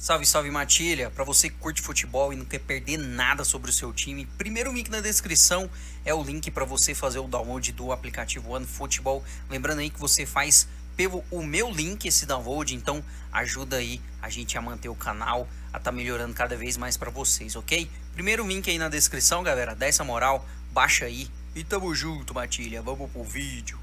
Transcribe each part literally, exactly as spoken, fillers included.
Salve, salve Matilha! Para você que curte futebol e não quer perder nada sobre o seu time, primeiro link na descrição é o link para você fazer o download do aplicativo OneFootball. Lembrando aí que você faz pelo o meu link esse download, então ajuda aí a gente a manter o canal, a tá melhorando cada vez mais para vocês, ok? Primeiro link aí na descrição, galera, dá essa moral, baixa aí e tamo junto, Matilha, vamos pro vídeo.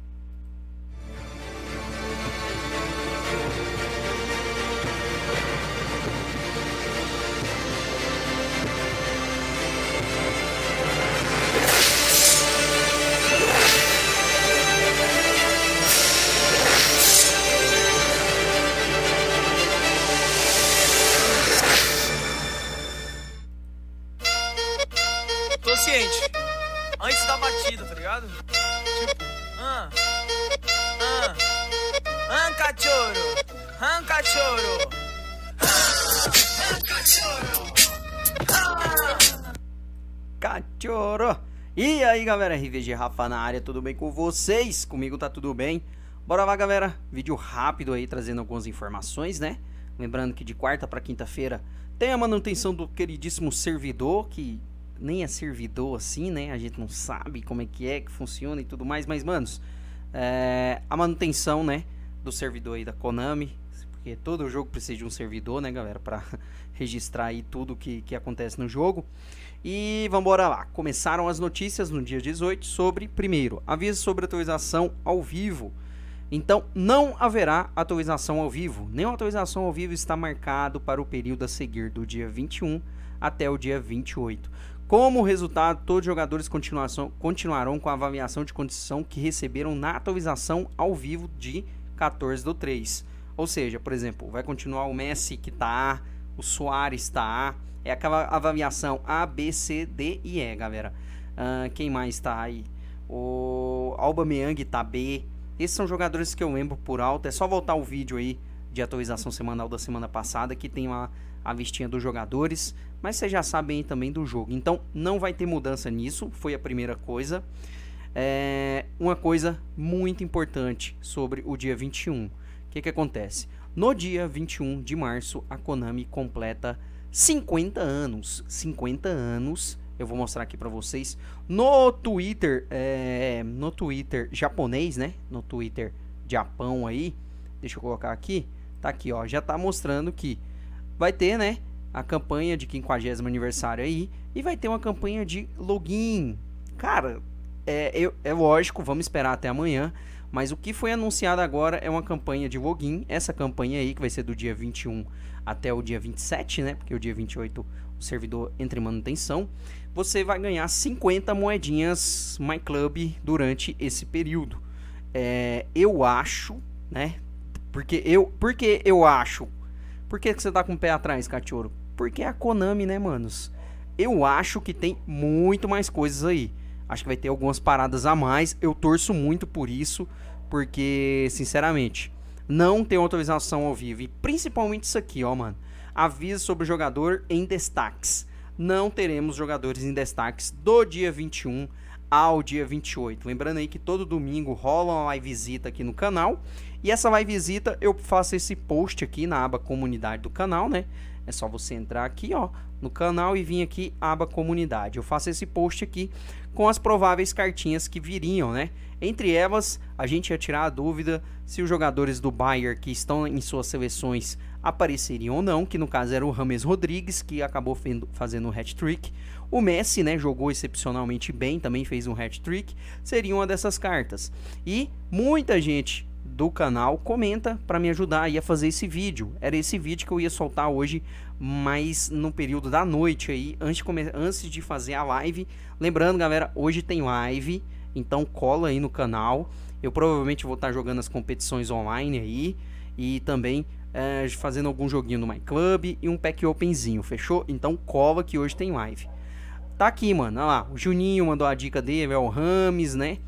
Tô ciente. Antes da batida, tá ligado? Tipo, ah, ah, ah, cachorro, ah, cachorro, ah, cachorro, ah. Cachorro! E aí galera, R V G Rafa na área, tudo bem com vocês? Comigo tá tudo bem? Bora lá galera, vídeo rápido aí trazendo algumas informações, né? Lembrando que de quarta pra quinta-feira tem a manutenção do queridíssimo servidor, que nem é servidor assim, né? A gente não sabe como é que é, que funciona e tudo mais, mas manos, é, a manutenção, né, do servidor aí da Konami, porque todo jogo precisa de um servidor, né galera, pra registrar aí tudo que, que acontece no jogo. E vamos embora lá, começaram as notícias no dia dezoito sobre, primeiro, aviso sobre atualização ao vivo. Então não haverá atualização ao vivo, nenhuma atualização ao vivo está marcado para o período a seguir do dia vinte e um até o dia vinte e oito. Como resultado, todos os jogadores continuarão com a avaliação de condição que receberam na atualização ao vivo de quatorze do três. Ou seja, por exemplo, vai continuar o Messi que está A, o Suárez está A, é aquela avaliação A, B, C, D e E, galera. Uh, quem mais está aí? O Aubameyang está B. Esses são jogadores que eu lembro por alto. É só voltar o vídeo aí de atualização semanal da semana passada que tem uma a listinha dos jogadores, mas vocês já sabem também do jogo, então não vai ter mudança nisso, foi a primeira coisa. É, uma coisa muito importante sobre o dia vinte e um, o que que acontece? No dia vinte e um de março, a Konami completa cinquenta anos, cinquenta anos, eu vou mostrar aqui pra vocês, no Twitter, é, no Twitter japonês, né, no Twitter Japão aí, deixa eu colocar aqui, tá aqui ó, já tá mostrando que vai ter, né, a campanha de quinquagésimo aniversário aí, e vai ter uma campanha de login. Cara, é, é, é lógico, vamos esperar até amanhã, mas o que foi anunciado agora é uma campanha de login. Essa campanha aí, que vai ser do dia vinte e um até o dia vinte e sete, né, porque o dia vinte e oito o servidor entra em manutenção, você vai ganhar cinquenta moedinhas MyClub durante esse período. É, eu acho, né, porque eu, porque eu acho... Por que que você tá com o pé atrás, cachorro? Porque é a Konami, né, manos? Eu acho que tem muito mais coisas aí. Acho que vai ter algumas paradas a mais. Eu torço muito por isso, porque, sinceramente, não tem autorização ao vivo. E principalmente isso aqui, ó, mano. Aviso sobre o jogador em destaques. Não teremos jogadores em destaques do dia vinte e um ao dia vinte e oito. Lembrando aí que todo domingo rola uma live visita aqui no canal. E essa live visita eu faço esse post aqui na aba comunidade do canal, né? É só você entrar aqui, ó, no canal e vir aqui aba comunidade. Eu faço esse post aqui com as prováveis cartinhas que viriam, né? Entre elas, a gente ia tirar a dúvida se os jogadores do Bayern que estão em suas seleções apareceriam ou não, que no caso era o James Rodrigues, que acabou fazendo um hat-trick. O Messi, né, jogou excepcionalmente bem, também fez um hat-trick, seria uma dessas cartas. E muita gente do canal comenta para me ajudar aí a fazer esse vídeo. Era esse vídeo que eu ia soltar hoje, mas no período da noite aí, antes de, come... antes de fazer a live. Lembrando, galera, hoje tem live, então cola aí no canal. Eu provavelmente vou estar jogando as competições online aí e também é, fazendo algum joguinho no MyClub e um pack openzinho, fechou? Então cola que hoje tem live. Tá aqui, mano, olha lá, o Juninho mandou a dica dele, é o Rames, né?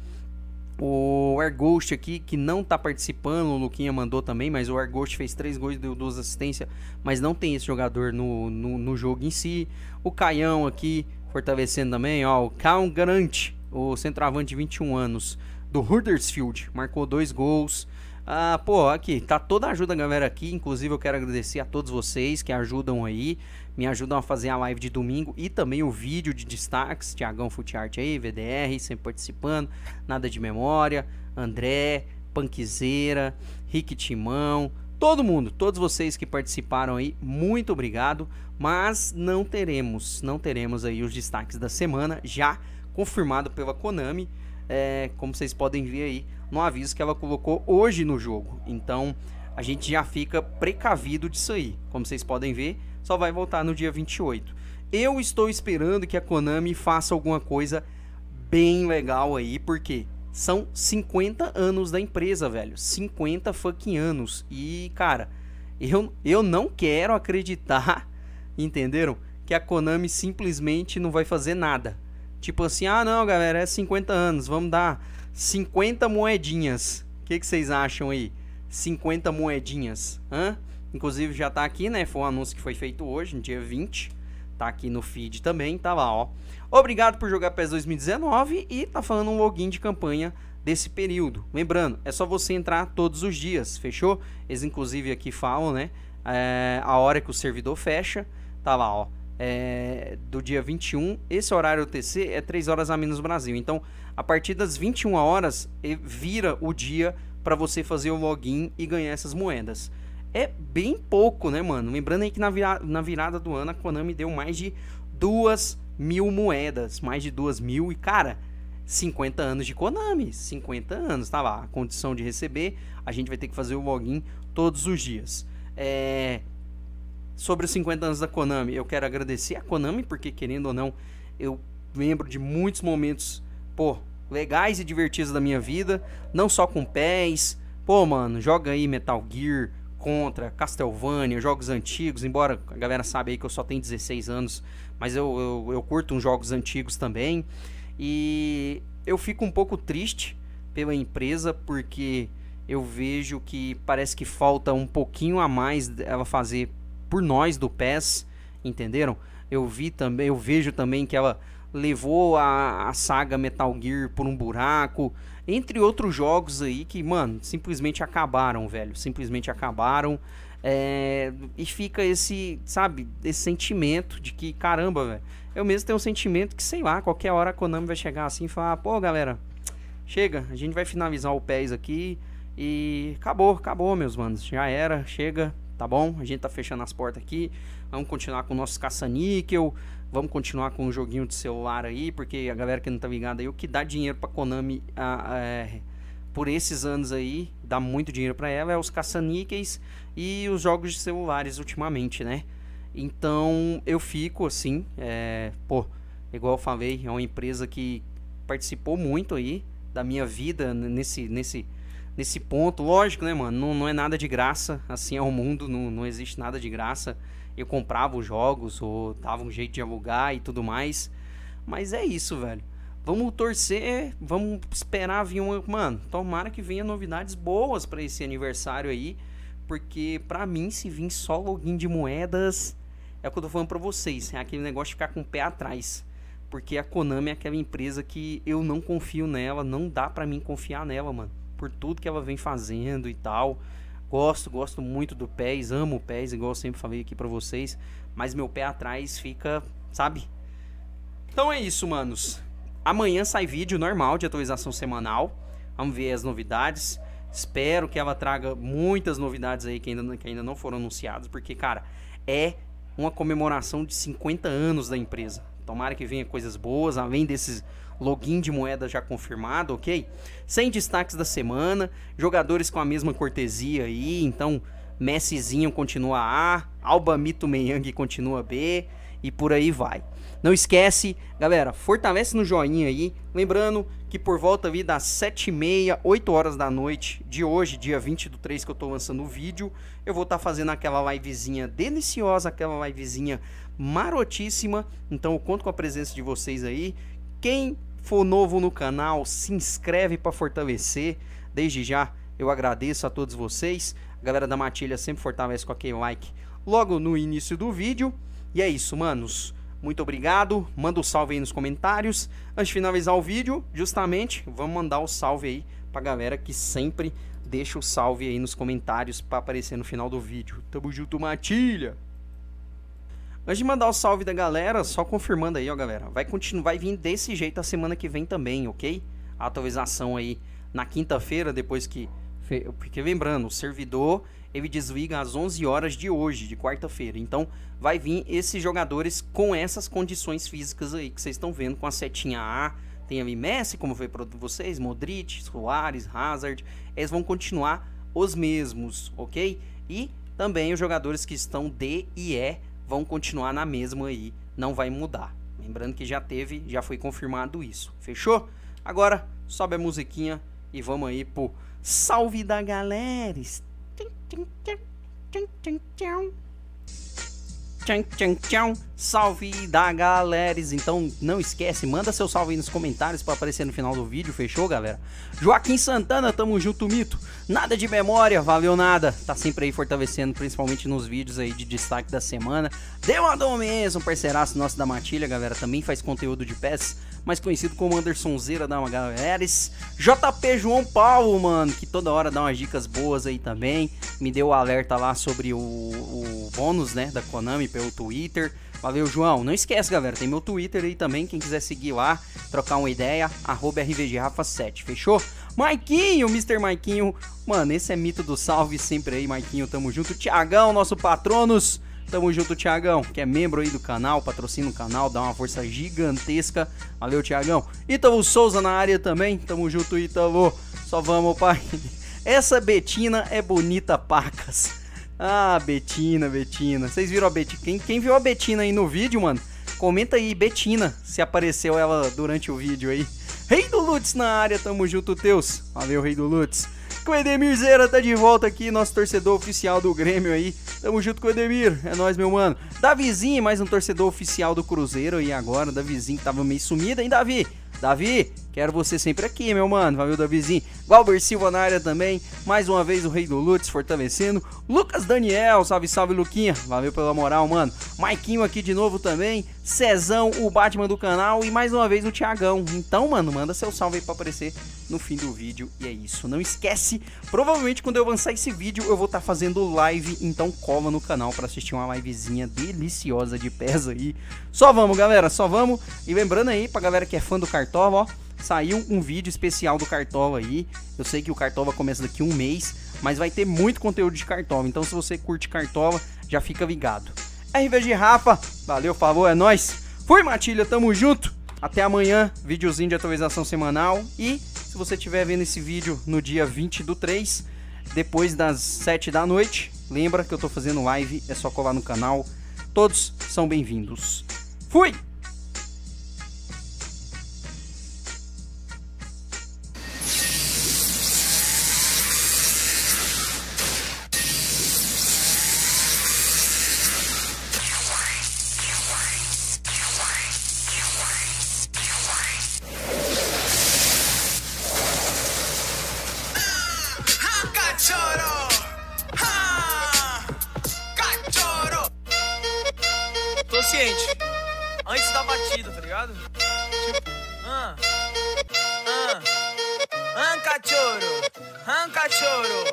O Airghost aqui, que não tá participando, o Luquinha mandou também, mas o Airghost fez três gols e deu duas assistências, mas não tem esse jogador no, no, no jogo em si. O Caião aqui, fortalecendo também, ó, o Caião Garante, o centroavante de vinte e um anos, do Huddersfield, marcou dois gols. Ah, pô, aqui, tá toda a ajuda, galera, aqui. Inclusive, eu quero agradecer a todos vocês que ajudam aí, me ajudam a fazer a live de domingo e também o vídeo de destaques. Thiagão Futiarte aí, V D R, sempre participando. Nada de Memória, André, Panquizeira, Rick Timão, todo mundo, todos vocês que participaram aí, muito obrigado. Mas não teremos, não teremos aí os destaques da semana, já confirmado pela Konami, é, como vocês podem ver aí no aviso que ela colocou hoje no jogo. Então a gente já fica precavido disso aí. Como vocês podem ver, só vai voltar no dia vinte e oito. Eu estou esperando que a Konami faça alguma coisa bem legal aí, porque são cinquenta anos da empresa, velho. cinquenta fucking anos. E, cara, eu, eu não quero acreditar, entenderam? Que a Konami simplesmente não vai fazer nada. Tipo assim, ah não, galera, é cinquenta anos, vamos dar cinquenta moedinhas. O que, que vocês acham aí? cinquenta moedinhas. Hã? Inclusive já tá aqui, né? Foi um anúncio que foi feito hoje, no dia vinte. Tá aqui no feed também, tá lá, ó. Obrigado por jogar P E S dois mil e dezenove e tá falando um login de campanha desse período. Lembrando, é só você entrar todos os dias, fechou? Eles inclusive aqui falam, né? É, a hora que o servidor fecha, tá lá, ó. É, do dia vinte e um, esse horário U T C é três horas a menos no Brasil. Então, a partir das vinte e uma horas, vira o dia para você fazer o login e ganhar essas moedas. É bem pouco, né, mano? Lembrando aí que na virada, na virada do ano, a Konami deu mais de duas mil moedas. Mais de duas mil. E, cara, cinquenta anos de Konami. cinquenta anos, tá lá. A condição de receber, a gente vai ter que fazer o login todos os dias. É... Sobre os cinquenta anos da Konami, eu quero agradecer a Konami, porque, querendo ou não, eu lembro de muitos momentos, pô, legais e divertidos da minha vida. Não só com P E S. Pô, mano, joga aí Metal Gear, Contra, Castlevania, jogos antigos. Embora a galera saiba aí que eu só tenho dezesseis anos, mas eu, eu, eu curto uns jogos antigos também. E eu fico um pouco triste pela empresa, porque eu vejo que parece que falta um pouquinho a mais ela fazer por nós do P E S, entenderam? Eu vi também, eu vejo também que ela levou a, a saga Metal Gear por um buraco, entre outros jogos aí que, mano, simplesmente acabaram, velho, simplesmente acabaram. É, e fica esse, sabe, esse sentimento de que, caramba, velho, eu mesmo tenho um sentimento que, sei lá, qualquer hora a Konami vai chegar assim e falar, pô, galera, chega, a gente vai finalizar o P E S aqui e acabou, acabou, meus manos, já era, chega. Tá bom? A gente tá fechando as portas aqui. Vamos continuar com o nosso caça-níquel. Vamos continuar com o joguinho de celular aí. Porque a galera que não tá ligada aí, o que dá dinheiro pra Konami a, a, é, por esses anos aí, dá muito dinheiro pra ela, é os caça-níqueis e os jogos de celulares ultimamente, né? Então eu fico assim, é, pô, igual eu falei, é uma empresa que participou muito aí da minha vida nesse... nesse Nesse ponto, lógico, né, mano? Não, não é nada de graça, assim é o mundo, não, não existe nada de graça. Eu comprava os jogos, ou dava um jeito de alugar e tudo mais. Mas é isso, velho. Vamos torcer, vamos esperar vir uma... Mano, tomara que venha novidades boas pra esse aniversário aí. Porque pra mim, se vir só login de moedas, é o que eu tô falando pra vocês. É aquele negócio de ficar com o pé atrás. Porque a Konami é aquela empresa que eu não confio nela, não dá pra mim confiar nela, mano. Por tudo que ela vem fazendo e tal. Gosto, gosto muito do P E S, amo o P E S, igual eu sempre falei aqui pra vocês. Mas meu pé atrás fica, sabe? Então é isso, manos. Amanhã sai vídeo normal de atualização semanal. Vamos ver as novidades. Espero que ela traga muitas novidades aí que ainda, que ainda não foram anunciadas. Porque, cara, é uma comemoração de cinquenta anos da empresa. Tomara que venha coisas boas, além desses login de moeda já confirmado, ok? Sem destaques da semana, jogadores com a mesma cortesia aí, então Messizinho continua A, Alba Mito Meyang continua B e por aí vai. Não esquece, galera, fortalece no joinha aí, lembrando que por volta ali das sete e meia, oito horas da noite de hoje, dia vinte do três que eu tô lançando o vídeo, eu vou estar tá fazendo aquela livezinha deliciosa, aquela livezinha marotíssima, então eu conto com a presença de vocês aí. Quem for novo no canal, se inscreve para fortalecer. Desde já eu agradeço a todos vocês. A galera da Matilha sempre fortalece com aquele like logo no início do vídeo. E é isso, manos. Muito obrigado. Manda um salve aí nos comentários. Antes de finalizar o vídeo, justamente, vamos mandar o um salve aí pra galera que sempre deixa o salve aí nos comentários pra aparecer no final do vídeo. Tamo junto, Matilha! Antes de mandar o salve da galera, só confirmando aí, ó, galera. Vai continuar, vai vir desse jeito a semana que vem também, ok? A atualização aí na quinta-feira, depois que... Porque lembrando, o servidor, ele desliga às onze horas de hoje, de quarta-feira. Então, vai vir esses jogadores com essas condições físicas aí que vocês estão vendo, com a setinha A. Tem ali Messi, como foi para vocês, Modric, Suárez, Hazard. Eles vão continuar os mesmos, ok? E também os jogadores que estão D e E vão continuar na mesma aí, não vai mudar. Lembrando que já teve, já foi confirmado isso. Fechou? Agora, sobe a musiquinha e vamos aí pro salve da galera. Tchau, tchau, tchau. Salve da galera. Então não esquece, manda seu salve aí nos comentários para aparecer no final do vídeo, fechou, galera? Joaquim Santana, tamo junto, mito. Nada de memória, valeu nada. Tá sempre aí fortalecendo, principalmente nos vídeos aí de destaque da semana. Demadão mesmo, parceiraço nosso da Matilha, galera. Também faz conteúdo de P E S, mais conhecido como Anderson Zera da galera. J P João Paulo, mano, que toda hora dá umas dicas boas aí também. Me deu o alerta lá sobre o, o bônus, né, da Konami pelo Twitter. Valeu, João. Não esquece, galera, tem meu Twitter aí também, quem quiser seguir lá, trocar uma ideia, arroba R V G Rafa sete, fechou? Maiquinho, mister Maiquinho, mano, esse é mito do salve sempre aí, Maiquinho, tamo junto. Tiagão, nosso patronos, tamo junto, Tiagão, que é membro aí do canal, patrocina o canal, dá uma força gigantesca. Valeu, Tiagão. Ítalo Souza na área também, tamo junto, Ítalo. Só vamos, pai. Essa Betina é bonita, pacas. Ah, Betina, Betina. Vocês viram a Betina? Quem, quem viu a Betina aí no vídeo, mano? Comenta aí, Betina, se apareceu ela durante o vídeo aí. Rei do Lutz na área, tamo junto, Teus. Valeu, Rei do Lutz. O Edemir Zera tá de volta aqui, nosso torcedor oficial do Grêmio aí. Tamo junto com o Edemir, é nóis, meu mano. Davizinho, mais um torcedor oficial do Cruzeiro aí agora. Davizinho que tava meio sumido, hein, Davi? Davi, quero você sempre aqui, meu mano. Valeu, Davizinho. Glauber Silva na área também. Mais uma vez o Rei do Lutz fortalecendo. Lucas Daniel, salve, salve, Luquinha. Valeu pela moral, mano. Maiquinho aqui de novo também. Cezão, o Batman do canal. E mais uma vez o Thiagão. Então, mano, manda seu salve aí pra aparecer no fim do vídeo. E é isso. Não esquece, provavelmente quando eu lançar esse vídeo eu vou estar tá fazendo live. Então cola no canal pra assistir uma livezinha deliciosa de P E S aí. Só vamos, galera, só vamos. E lembrando aí, pra galera que é fã do Cartola, ó, saiu um vídeo especial do Cartola aí. Eu sei que o Cartola começa daqui um mês, mas vai ter muito conteúdo de Cartola. Então se você curte Cartola, já fica ligado. R V G Rafa, valeu, falou, é nóis. Fui, Matilha, tamo junto. Até amanhã, videozinho de atualização semanal. E se você estiver vendo esse vídeo no dia vinte do três, depois das sete da noite, lembra que eu tô fazendo live, é só colar no canal. Todos são bem-vindos. Fui! Tô ciente. Antes da batida, tá ligado? Tipo, ah, ah, ah, cachorro, ah, cachorro.